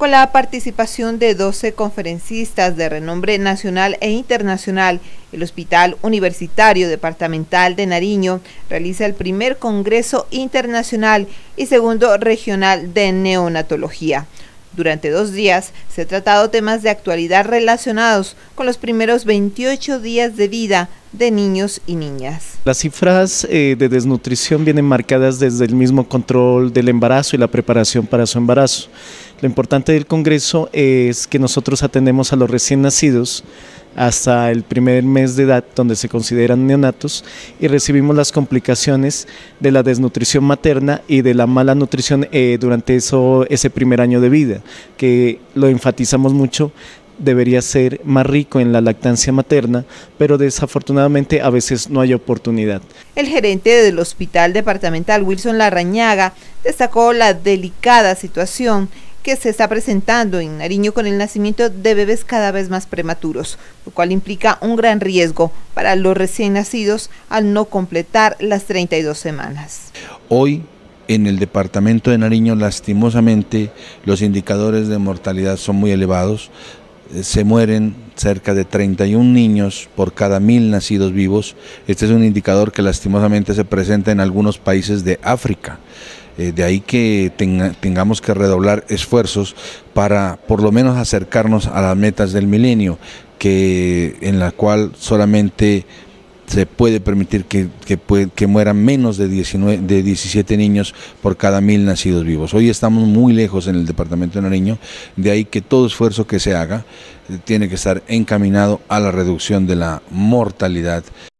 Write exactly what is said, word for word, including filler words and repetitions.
con la participación de doce conferencistas de renombre nacional e internacional. El Hospital Universitario Departamental de Nariño realiza el primer Congreso Internacional y segundo regional de neonatología. Durante dos días se han tratado temas de actualidad relacionados con los primeros veintiocho días de vida de niños y niñas. Las cifras eh, de desnutrición vienen marcadas desde el mismo control del embarazo y la preparación para su embarazo. Lo importante del Congreso es que nosotros atendemos a los recién nacidos hasta el primer mes de edad, donde se consideran neonatos, y recibimos las complicaciones de la desnutrición materna y de la mala nutrición eh, durante eso, ese primer año de vida, que lo enfatizamos mucho. Debería ser más rico en la lactancia materna, pero desafortunadamente a veces no hay oportunidad. El gerente del Hospital Departamental, Wilson Larrañaga, destacó la delicada situación que se está presentando en Nariño con el nacimiento de bebés cada vez más prematuros, lo cual implica un gran riesgo para los recién nacidos al no completar las treinta y dos semanas. Hoy, en el departamento de Nariño, lastimosamente, los indicadores de mortalidad son muy elevados. Se mueren cerca de treinta y un niños por cada mil nacidos vivos. Este es un indicador que lastimosamente se presenta en algunos países de África. Eh, de ahí que tenga, tengamos que redoblar esfuerzos para por lo menos acercarnos a las metas del milenio, que, en la cual solamente se puede permitir que, que, que mueran menos de, diecinueve, de diecisiete niños por cada mil nacidos vivos. Hoy estamos muy lejos en el departamento de Nariño, de ahí que todo esfuerzo que se haga eh, tiene que estar encaminado a la reducción de la mortalidad